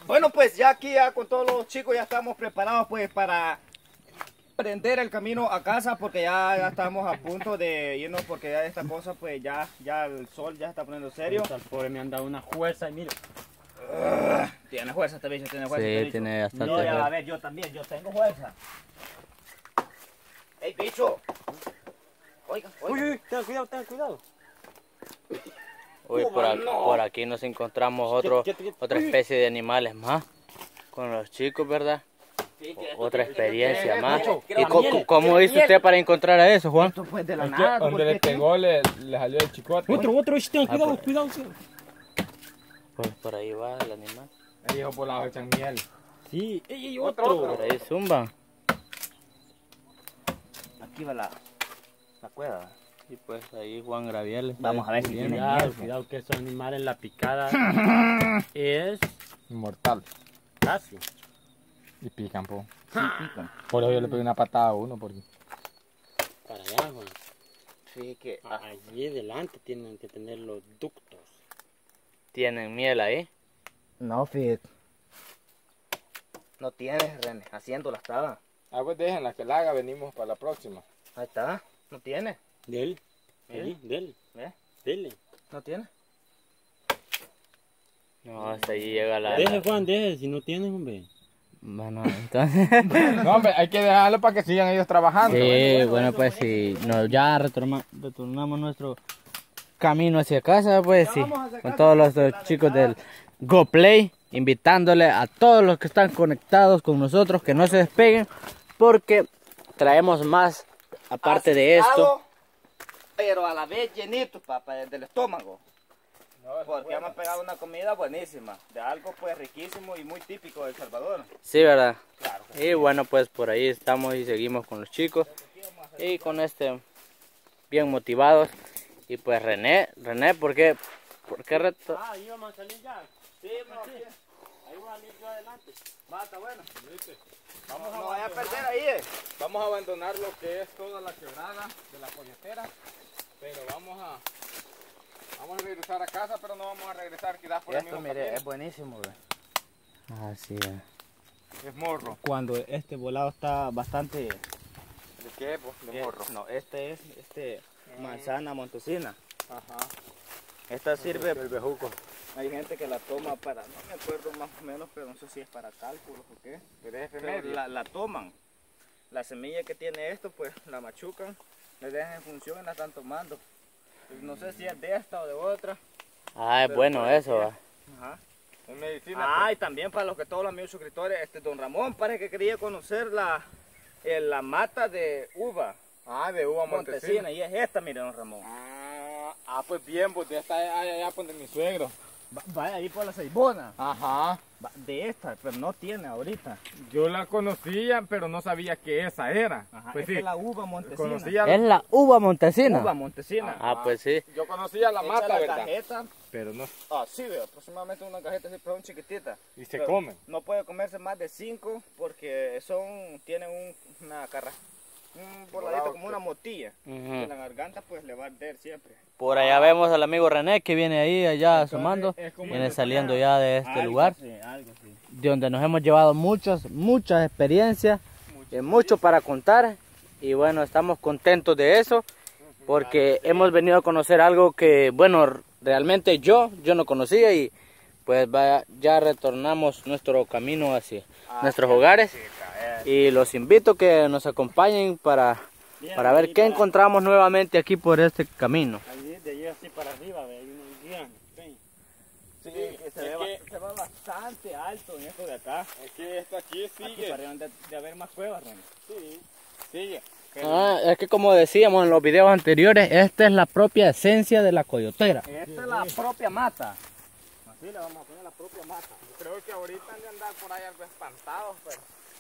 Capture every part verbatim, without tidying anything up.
Bueno, pues ya aquí ya con todos los chicos ya estamos preparados pues para prender el camino a casa porque ya, ya estamos a punto de irnos porque ya esta cosa pues ya, ya el sol ya está poniendo serio. El pobre me han dado una fuerza y mira. Uh, tiene fuerza este bicho, tiene fuerza. Sí, este bicho. tiene bastante No, ya, fuerza. a ver, yo también, yo tengo fuerza. ¡Ey, bicho! Oiga, oiga. Uy, uy, tenga cuidado, tenga cuidado. Uy, por, aquí, por aquí nos encontramos otro, Quieto, quieto, quieto. otra especie de animales más con los chicos, ¿verdad? Sí, que esto Otra tiene- experiencia tiene- más. Bicho, ¿Y quiero co- miel, cómo quiero hizo miel. usted para encontrar a eso, Juan? Esto pues de la Es que nada. donde le porque- pegó le, le salió el chicote. Otro, otro, uy, tenga Ah, cuidado, por- cuidado. Sí, Pues por ahí va el animal. El hijo por la echan miel. sí, ey, ey, Otro, otro. otro. Por ahí zumba. Aquí va la, la cueva. Y pues ahí Juan Graviel. está Vamos a ver si descubriendo. tiene- Cuidado, cuidado que esos animales, la picada es Inmortal. casi. Y pican, po. Sí, pican. Por eso yo le pegué una patada a uno. Porque... Para allá, Juan. Sí, que... Ah, allí delante tienen que tener los ductos. ¿Tienen miel ahí? No, fíjate. No tienes, René. Haciéndola estaba. Ah, pues déjenla que la haga. Venimos para la próxima. Ahí está. No tiene. Del, ¿Eh? allí, del, ¿Ves? dele. No tiene. No, hasta allí llega la... Deje, la- Juan, deje, si no tienes, hombre. Bueno, entonces... No, hombre, hay que dejarlo para que sigan ellos trabajando. Sí, bueno, pues si no, ya retorma- retornamos nuestro camino hacia casa, pues sí, con todos los eh, chicos del GoPlay, invitándole a todos los que están conectados con nosotros que no se despeguen, porque traemos más aparte de esto. Asustado, pero a la vez llenito, papá, del estómago. Porque hemos pegado una comida buenísima, de algo pues riquísimo y muy típico de El Salvador. Sí, ¿verdad? Claro. Y bueno, pues por ahí estamos y seguimos con los chicos y con este bien motivados. Y pues René, René, ¿por qué? ¿Por qué reto? Ah, íbamos a salir ya. Sí, no, sí. Ahí voy a salir yo adelante. Va, está bueno. Vamos a, No vaya a abandonar, perder ahí, eh. vamos a abandonar lo que es toda la quebrada de la coyotera. Pero vamos a... Vamos a regresar a casa, pero no vamos a regresar quizás por el Esto, mismo mire, camino. es buenísimo, güey. Así es. Es morro. Cuando este volado está bastante... ¿De qué? Pues de eh, morro. No, este es este manzana montesina. Ajá. Esta sirve... El bejuco. Hay gente que la toma para, no me acuerdo más o menos, pero no sé si es para cálculos o qué. Pero es Pero remedio. la, la toman. La semilla que tiene esto, pues la machucan, le dejan en función y la están tomando. No sé si es de esta o de otra. Ah, es Pero bueno por aquí eso, es. va. Ajá. Es medicina. Ah, y también para los que todos los amigos suscriptores, este don Ramón parece que quería conocer la, eh, la mata de uva pues. Ah, de uva montesina. montesina. Y es esta, mire don Ramón. Ah, ah, pues bien, pues de esta allá, allá donde mi suegro. Va, va ahí por la ceibona. Ajá. Va, de esta, pero no tiene ahorita. Yo la conocía, pero no sabía que esa era. Ajá, Pues esta sí, es la uva montesina. conocía, Es la uva montesina. Uva montesina. Ah, pues sí. yo conocía la Echa mata, la ¿verdad? cajeta. Pero no. Ah, sí, veo, aproximadamente una cajeta así, pero son chiquititas. Y se Pero comen. No puede comerse más de cinco porque son, tienen un, una carra, un voladito como una motilla. Ujú. En la garganta pues le va a arder siempre. Por allá vemos al amigo René que viene ahí allá asomando, es como viene que saliendo ya de este Algo lugar, así, algo así. de donde nos hemos llevado muchas, muchas experiencias, eh, mucho para contar y bueno, estamos contentos de eso porque hemos venido a conocer algo que, bueno, realmente yo, yo no conocía y pues vaya, ya retornamos nuestro camino hacia nuestros hogares y los invito a que nos acompañen para, para ver qué encontramos nuevamente aquí por este camino. Allí, de allí así para arriba, ve, hay unos guías. Sí. Sí, que se, ve, es ba- que- se va bastante alto en esto de acá. Es que esto aquí Aquí sigue. para arriba de, de haber más cuevas, René. Sí, sigue. Ah, es que como decíamos en los videos anteriores, esta es la propia esencia de la coyotera. Esta es la propia mata. Así le vamos a poner la propia mata. Yo creo que ahorita han de andar por ahí algo espantados, pero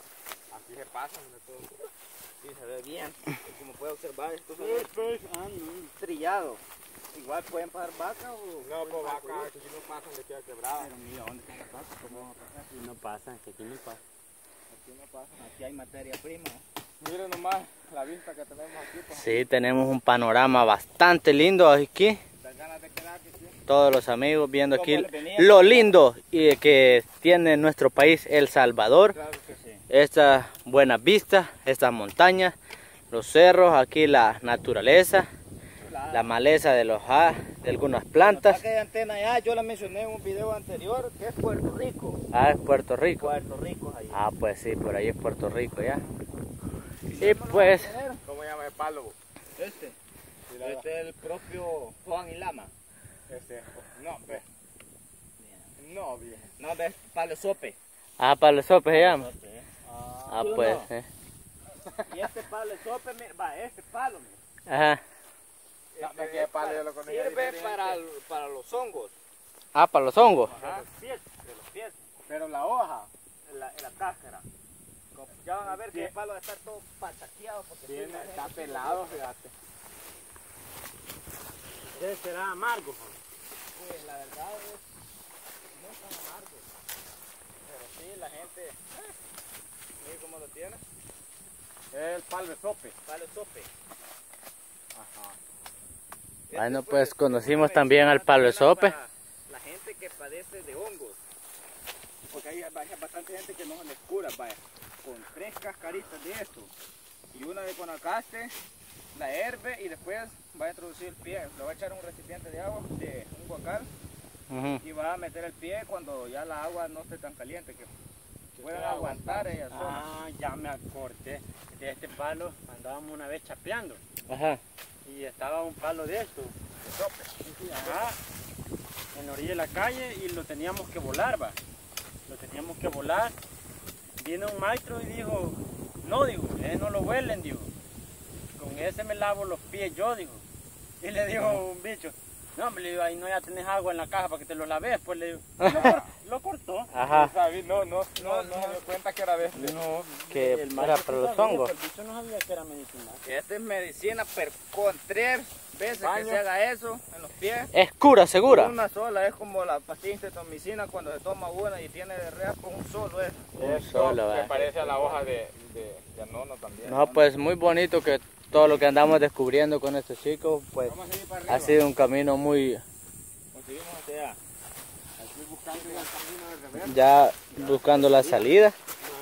así se pasan de todo. Sí, se ve bien. Y como puede observar, esto Pues, es pues, ah, no. trillado. Igual pueden pasar vacas o... No, pues acá aquí no pasan de queda quebrada. Pero mira, ¿dónde están las vacas? ¿Cómo vamos a pasar? Aquí no pasa, que aquí no pasa. Aquí no pasan, aquí hay materia prima. Miren nomás la vista que tenemos aquí. Pues. Sí, tenemos un panorama bastante lindo aquí. Está ganas de quedarte, sí. Todos los amigos viendo aquí ¿Cómo les venía? lo lindo y que tiene nuestro país El Salvador. Claro que sí. Estas buenas vistas, estas montañas, los cerros, aquí la naturaleza, Claro. la maleza de los ah, de algunas plantas. Aquella antena allá, yo la mencioné en un video anterior, que es Puerto Rico. Ah, es Puerto Rico. Puerto Rico ahí. Ah, pues sí, por ahí es Puerto Rico ya. Y pues, ¿Cómo llama el palo? Este. Este es el propio Juan y Lama. Este, no, ve. No, bien. No, ves, palo sope. ah, palo sope se llama. Sope, ¿eh? Ah, ¿sí o pues. no? eh. Y este palo sope, mira, va, este palo, mira, Ajá. No, es que el palo yo lo conocía sirve diferente. para, para los hongos. Ah, para los hongos. De los pies, de los pies, Pero la hoja en la, en la cáscara. Como- Ya van a ver que Bien. el palo va a estar todo pataqueado porque sí, tiene, la gente está sí pelado, lo usa. fíjate. Ese será amargo. Pues la verdad es, no es tan amargo. Pero sí, la gente, eh, mire cómo lo tiene. Es el palo de sope. Palo sope. Ajá. Bueno, Este, pues es conocimos una también al medicina palo de también sope. para la gente que padece de hongos. Porque hay vaya, bastante gente que no se les cura, vaya, con tres cascaritas de esto. Y una de conacaste, la herve y después va a introducir el pie. Le va a echar un recipiente de agua, de un guacal, Ujú. y va a meter el pie cuando ya la agua no esté tan caliente, que puedan pueda aguantar ellas solas. Ah, ya me acordé. De este palo andábamos una vez chapeando. Ajá. Y estaba un palo de esto. De sope. Ajá. En la orilla de la calle y lo teníamos que volar, va. Lo teníamos que volar. Vino un maestro y dijo, no, digo, ese no lo huelen, digo. Con ese me lavo los pies yo, digo. Y le dijo un bicho, no, hombre, le digo, ahí no ya tenés agua en la caja para que te lo laves. Pues le digo, lo, cor- lo cortó. Ajá. ¿Sabes? No, no, no, no se dio cuenta que era de este. No, Que el era maestro para sí los sabía, hongos. pero el bicho no sabía que era medicinal. Esta es medicina, pero con tres veces Baño. que se haga eso en los pies. Es cura, segura. Una sola, es como la pastilla intetomicina cuando se toma una y tiene diarrea con un solo es. Un Esto solo, se va. parece a la hoja de, de, de anono también. No, pues muy bonito que todo lo que andamos descubriendo con estos chicos, pues Vamos a seguir para arriba. ha sido un camino muy, Conseguimos hacia allá. Estoy buscando el camino de reverso. ya buscando la salida.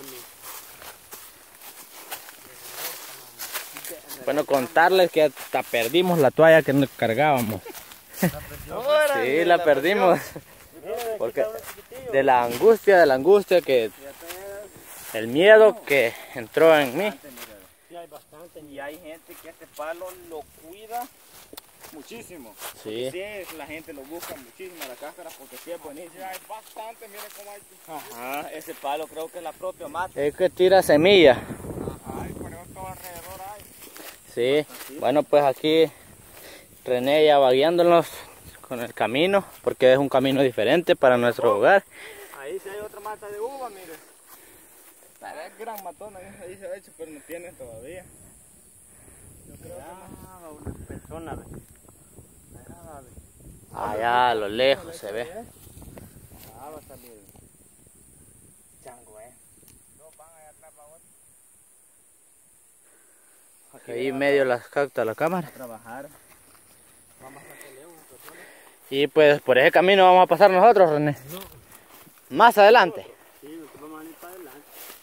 Bueno, contarles que hasta perdimos la toalla que nos cargábamos. Sí, la perdimos. Porque de la angustia, de la angustia que, el miedo que entró en mí. Sí, hay bastante. Y hay gente que este palo lo cuida muchísimo. Sí. Sí, la gente lo busca muchísimo la cáscara porque sí es buenísimo. Hay bastante, miren cómo hay. Ajá, ese palo creo que es la propia mata. Es que tira semilla. Ay, por eso todo alrededor hay. Sí. Bueno, pues aquí René ya va guiándonos con el camino, porque es un camino diferente para nuestro hogar. Ahí sí hay otra mata de uva, mire. Es gran matona, ahí se ha hecho, pero no tiene todavía. Yo creo que no. Ah, una persona. ve. Ah, ve. Allá a lo lejos se ve. Ah, va a salir chango, eh. Ahí medio las capta la cámara. A trabajar. Y pues por ese camino vamos a pasar nosotros, René. Más adelante. Sí, nosotros vamos a ir para adelante.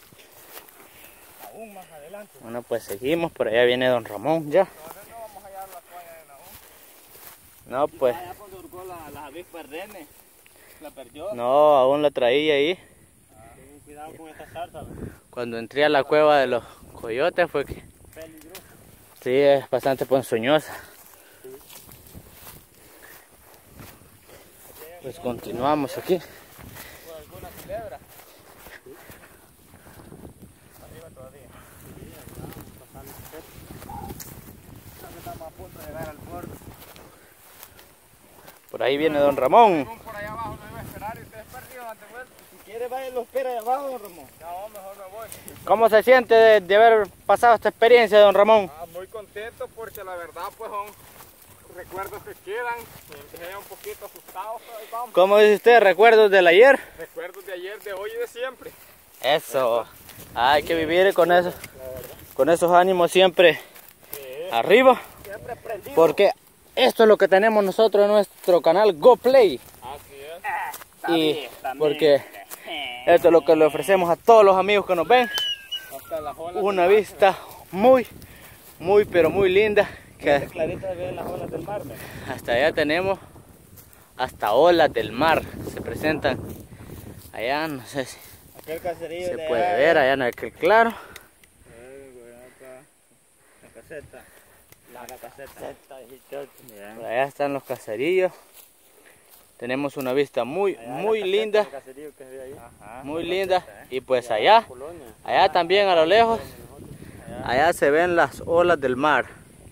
Aún más adelante. Bueno, pues seguimos. Por allá viene don Ramón ya. No vamos a hallar la toalla de Naúm. No, pues Allá cuando hurgó la, la avispa René. La perdió. no, aún la traía ahí. Ten cuidado con esta zarza, ve. Cuando entré a la cueva de los coyotes fue que Peligroso. sí, es bastante ponzoñosa. Pues continuamos aquí. Por alguna culebra. Arriba todavía. Creo que estamos a punto de llegar al puerto. Por ahí viene don Ramón. Por allá abajo lo iba a esperar y ustedes para arriba antes vuelta. Si quiere, vaya y lo espera ahí abajo, don Ramón. No, mejor me voy. ¿Cómo se siente de, de haber pasado esta experiencia, don Ramón? Ah, muy contento porque la verdad pues son recuerdos que quedan. Me dejé un poquito asustado, pero ahí vamos. ¿Cómo dice usted? ¿Recuerdos del ayer? Recuerdos de ayer, de hoy y de siempre. Eso. Hay que vivir con eso, con esos ánimos siempre arriba. Siempre prendido. Porque esto es lo que tenemos nosotros en nuestro canal GoPlay. Así es. Y porque esto es lo que le ofrecemos a todos los amigos que nos ven. Hasta las olas Una del mar, vista muy, muy, pero muy linda. Que Clarita se ven las olas del mar, ¿ve? hasta allá tenemos, hasta olas del mar se presentan. Allá no sé si Aquel caserío se de puede allá, ver, allá no es que claro. eh, güey, acá, la caseta. La, la caseta. Bien. Por allá están los caserillos. Tenemos una vista muy, muy linda, Ajá. muy linda. Y pues allá, allá también a lo lejos, allá se ven las olas del mar.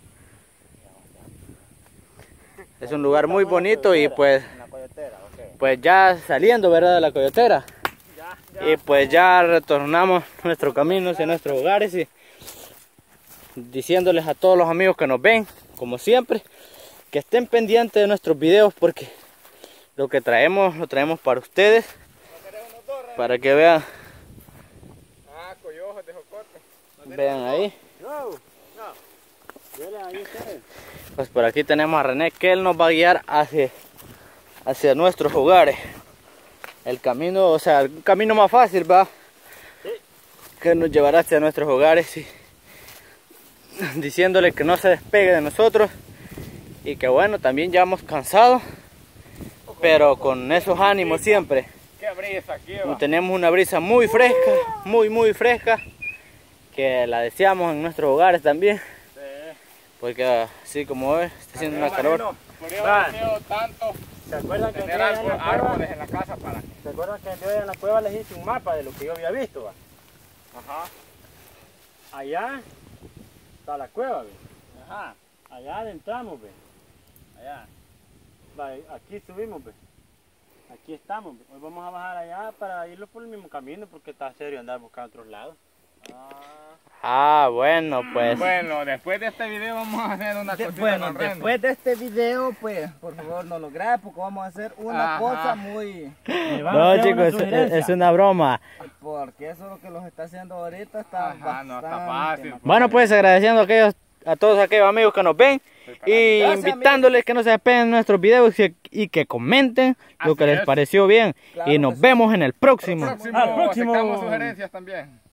Es un lugar muy bonito y pues, En la coyotera, ok. pues ya saliendo, ¿verdad?, de la coyotera. Y pues ya retornamos nuestro camino hacia nuestros hogares y diciéndoles a todos los amigos que nos ven, como siempre, que estén pendientes de nuestros videos porque lo que traemos, lo traemos para ustedes, para que vean, Ah, coyojos de jocote. vean ahí. No, no. Miren, ahí ustedes. Pues por aquí tenemos a René, que él nos va a guiar hacia, hacia nuestros hogares. El camino, o sea, el camino más fácil, va, que nos llevará hacia nuestros hogares y diciéndole que no se despegue de nosotros y que bueno, también ya hemos cansado, pero con esos ánimos siempre. Qué brisa aquí, va. Tenemos una brisa muy fresca, muy muy fresca, que la deseamos en nuestros hogares también, porque así como ves, está haciendo una calor. Por eso Va. deseo tanto ¿Se acuerdan que tener entré allá en árboles, la cueva? árboles en la casa para... ¿Se acuerdan que entré allá en la cueva? Les hice un mapa de lo que yo había visto, va. Ajá. Allá está la cueva, ve. Ajá. Allá adentramos, ve. Allá. Va, aquí subimos, ve. Aquí estamos, ve. Hoy vamos a bajar allá para irlo por el mismo camino porque está serio andar buscando otros lados. Ah, bueno, pues Bueno, después de este video vamos a hacer una De- cosita bueno, con Randy. después de este video, pues, por favor, no lo grabes porque vamos a hacer una Ajá. cosa muy... no chicos, es, es una broma. Porque eso es lo que los está haciendo ahorita, está Ajá, no está bastante fácil. mal. Bueno, pues agradeciendo a, aquellos, a todos aquellos amigos que nos ven y Gracias, invitándoles que no se despeguen de nuestros videos y, y que comenten lo Así que les es. pareció bien. Claro y que nos sí. vemos en el próximo. Próximo, Al próximo. aceptamos sugerencias también.